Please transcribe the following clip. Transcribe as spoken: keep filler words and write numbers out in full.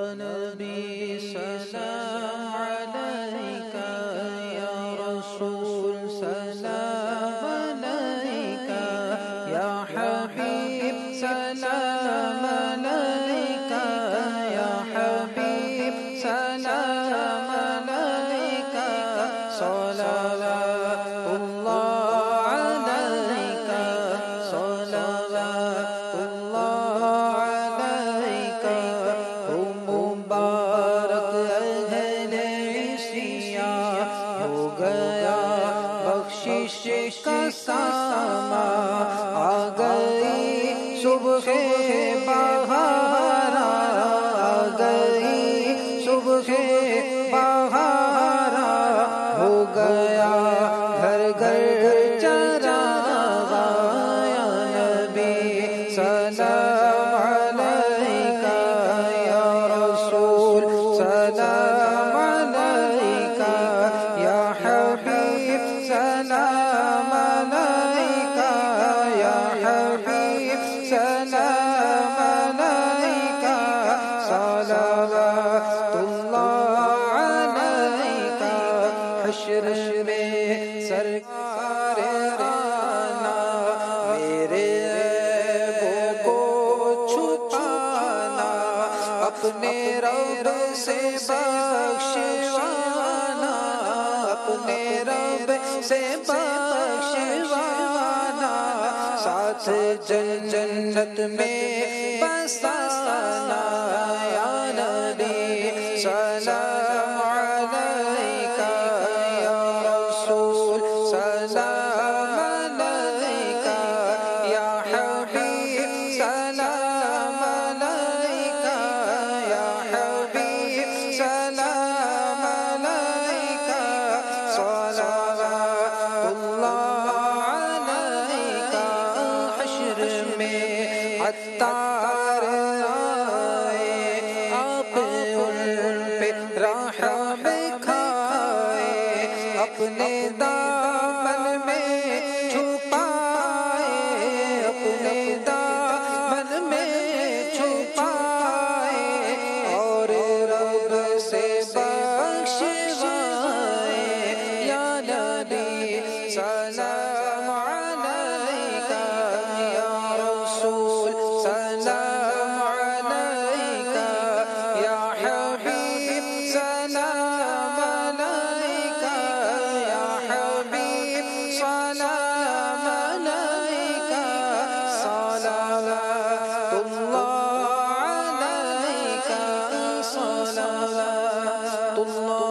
نبی سلام علیکہ، یا رسول سلام علیکہ، یا حبیب سلام علیکہ، یا حبیب سلام علیکہ، صلوات اللہ علیکہ، صلوات اللہ علیکہ، مبارک اہل عیسیٰ، ہو گیا بخشش کا ساماں، آ گئی صبح بہار، آ گئی صبح بہار، ہو گیا گھر گھر چراغاں، یا نبی سلام علیکہ، یا رسول سلام علیکہ، یا حبیب سلام علیکہ، یا حبیب سلام علیکہ، صلوات اللہ علیکہ۔ حشر میں سرکار آنا، میرے عیبوں کو چھپانا، اپنے رب سے بخشوانا، اپنے رب سے بخشوانا، ساتھ جنت میں بسانا، یا نبی سلام علیکہ، یا رسول سلام علیکہ، یا حبیب سلام علیکہ، یا حبیب سلام علیکہ، صلوات اللہ علیکہ۔ حشر میں عطار آئے، آپ ان پہ رحم کھائے، اپنے دامن میں چھپائے، اپنے دامن میں چھپائے، اور رب سے بخشوائے، یا نبی سلام علیکہ، یا رسول سلام علیکہ، یا حبیب سلام علیکہ، یا حبیب سلام علیکہ، صلوات اللہ علیکہ، صلوات اللہ